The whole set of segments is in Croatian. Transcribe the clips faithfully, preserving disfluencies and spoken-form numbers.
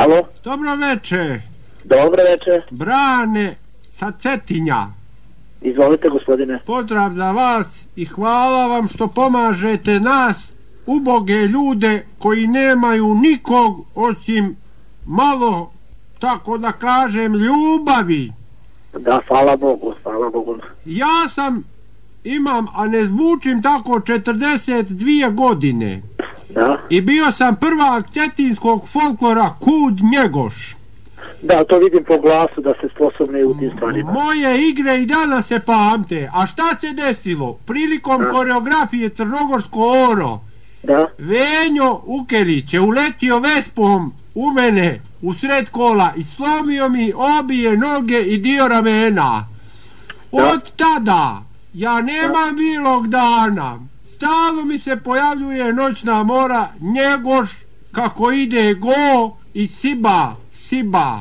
Alo? Dobro veče. Dobro veče. Brane sa Cetinja. Izvolite, gospodine. Pozdrav za vas i hvala vam što pomažete nas, uboge ljude koji nemaju nikog osim malo, tako da kažem, ljubavi. Da, hvala Bogu, hvala Bogu. Ja sam, imam, a ne zvučim tako, četrdeset dvije godine. Da. I bio sam prvak cetinskog folklora Kud Njegoš. Da, to vidim po glasu da se sposobne u tim stvarima. Moje igre i danas se pamte. A šta se desilo? Prilikom da. koreografije Crnogorsko oro, da. Venjo Ukerić je uletio vespom u mene u sred kola i slomio mi obje noge i dio ramena. Da. Od tada ja nemam bilog dana. Stalno mi se pojavljuje noćna mora, Njegoš, kako ide go i siba, siba.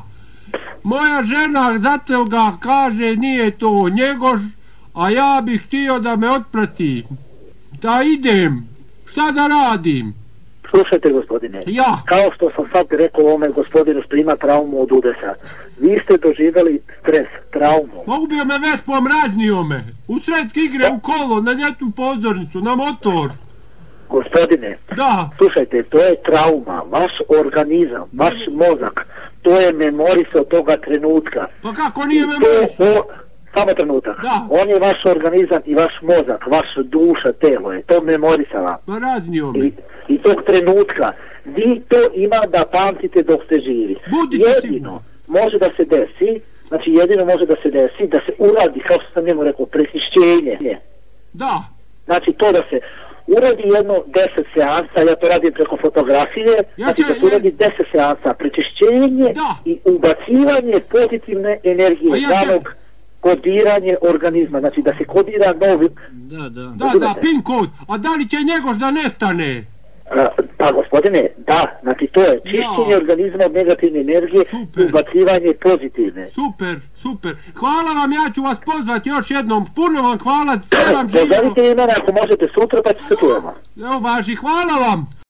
Moja žena zato ga kaže nije to Njegoš, a ja bih htio da me otprati. Da idem, šta da radim? Slušajte, gospodine, ja. Kao što sam sad rekao ovome gospodinu što ima traumu od udesa, vi ste doživjeli stres, traumu. Ma ubio me vespom, raznio me. U sred igre, u kolo, na ljetnu pozornicu, na motor. Gospodine, da. Slušajte, to je trauma, vaš organizam, vaš mozak, to je memorisao toga trenutka. Pa kako nije memorisao? Samo trenutak. Da. On je vaš organizam i vaš mozak, vaš duša, telo je to memorisala. Pa raznio me. I, I tog trenutka vi to ima da pamtite dok ste živi. Budite jedino sigurno. Može da se desi, znači jedino može da se desi da se uradi, kao što sam njemu rekao, prečišćenje. Da. Znači to da se uradi jedno deset seansa, ja to radim preko fotografije, ja znači će, da se uradi deset seansa, prečišćenje da. I ubacivanje pozitivne energije, ja danog će... kodiranje organizma, znači da se kodira novi... Da, da, da, da, pin kod, a da li će Njegoš da nestane? A, pa gospodine, da, znači to je čišćenje ja. organizma od negativne energije, super. Ubacivanje pozitivne. Super, super. Hvala vam, ja ću vas pozvati još jednom, puno vam hvala, sve vam živimo. Pozovite imena ako možete sutra pa će se čujemo. Evo važi, hvala vam.